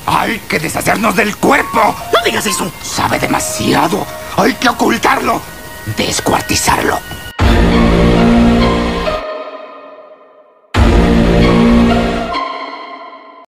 Hay que deshacernos del cuerpo. ¡No digas eso! Sabe demasiado. Hay que ocultarlo. Descuartizarlo.